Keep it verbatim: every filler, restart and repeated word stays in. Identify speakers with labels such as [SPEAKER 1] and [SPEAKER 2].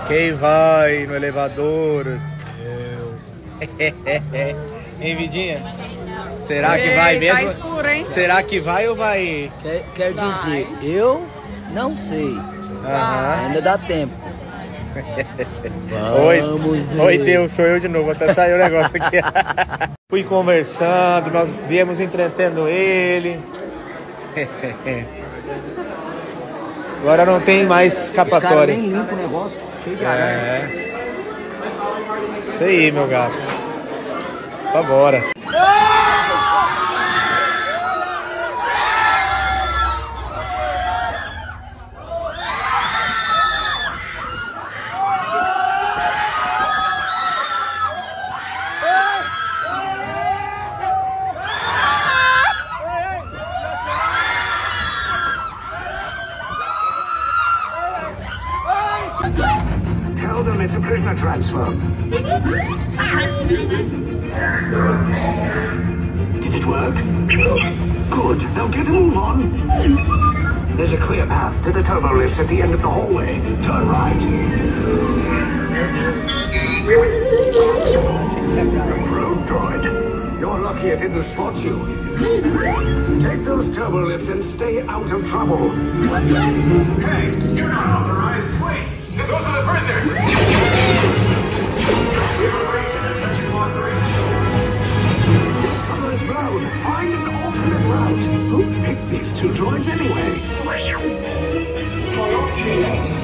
[SPEAKER 1] Quem vai no elevador?
[SPEAKER 2] Eu.
[SPEAKER 1] Hein, Vidinha? Será que
[SPEAKER 3] Ei,
[SPEAKER 1] vai mesmo?
[SPEAKER 3] tá escuro, hein?
[SPEAKER 1] Será que vai ou vai?
[SPEAKER 2] Quer, quer dizer, eu não sei.
[SPEAKER 1] Aham.
[SPEAKER 2] Ainda dá tempo.
[SPEAKER 1] Oi,
[SPEAKER 2] Vamos
[SPEAKER 1] oi
[SPEAKER 2] ver.
[SPEAKER 1] Deus, sou eu de novo, até saiu o negócio aqui. Fui conversando, nós viemos entretendo ele. Agora não tem mais
[SPEAKER 2] Os caras
[SPEAKER 1] escapatória.
[SPEAKER 2] nem limpam o negócio, cheio de aranha.
[SPEAKER 1] É. Isso aí, meu gato. Só bora.
[SPEAKER 4] Tell them it's a prisoner transfer. Did it work? Good. Now get a move on. There's a clear path to the turbo lifts at the end of the hallway. Turn right. A probe droid. You're lucky it didn't spot you. Take those turbo lifts and stay out of trouble.
[SPEAKER 5] Hey, you're not authorized. Wait, those are the prisoners.
[SPEAKER 4] Cover is blown. Find an alternate route. Who picked these two droids anyway?
[SPEAKER 5] Priority alert.